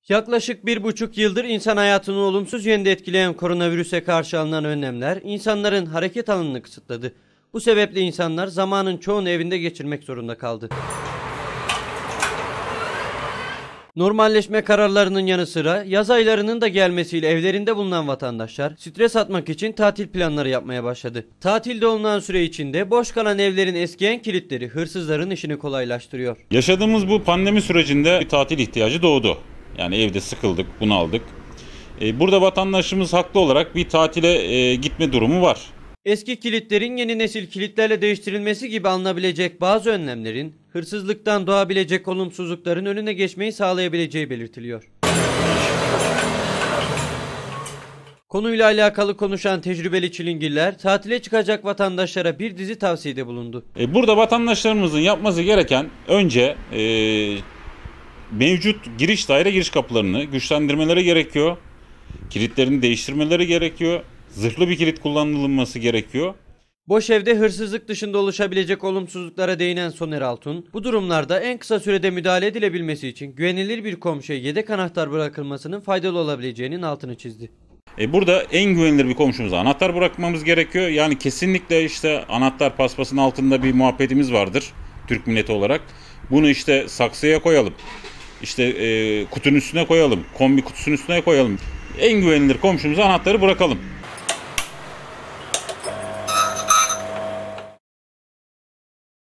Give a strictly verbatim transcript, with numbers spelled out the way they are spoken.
Yaklaşık bir buçuk yıldır insan hayatını olumsuz yönde etkileyen koronavirüse karşı alınan önlemler insanların hareket alanını kısıtladı. Bu sebeple insanlar zamanın çoğunu evinde geçirmek zorunda kaldı. Normalleşme kararlarının yanı sıra yaz aylarının da gelmesiyle evlerinde bulunan vatandaşlar stres atmak için tatil planları yapmaya başladı. Tatilde olunan süre içinde boş kalan evlerin eskiyen kilitleri hırsızların işini kolaylaştırıyor. Yaşadığımız bu pandemi sürecinde bir tatil ihtiyacı doğdu. Yani evde sıkıldık, bunaldık. Burada vatandaşımız haklı olarak bir tatile gitme durumu var. Eski kilitlerin yeni nesil kilitlerle değiştirilmesi gibi alınabilecek bazı önlemlerin hırsızlıktan doğabilecek olumsuzlukların önüne geçmeyi sağlayabileceği belirtiliyor. Konuyla alakalı konuşan tecrübeli çilingirler tatile çıkacak vatandaşlara bir dizi tavsiyede bulundu. Burada vatandaşlarımızın yapması gereken önce e, mevcut giriş daire giriş kapılarını güçlendirmeleri gerekiyor. Kilitlerini değiştirmeleri gerekiyor. Zırhlı bir kilit kullanılması gerekiyor. Boş evde hırsızlık dışında oluşabilecek olumsuzluklara değinen Soner Altun, bu durumlarda en kısa sürede müdahale edilebilmesi için güvenilir bir komşuya yedek anahtar bırakılmasının faydalı olabileceğinin altını çizdi. E burada en güvenilir bir komşumuza anahtar bırakmamız gerekiyor. Yani kesinlikle işte anahtar paspasının altında bir muhabbetimiz vardır Türk milleti olarak. Bunu işte saksıya koyalım, işte e, kutunun üstüne koyalım, kombi kutusunun üstüne koyalım. En güvenilir komşumuza anahtarı bırakalım.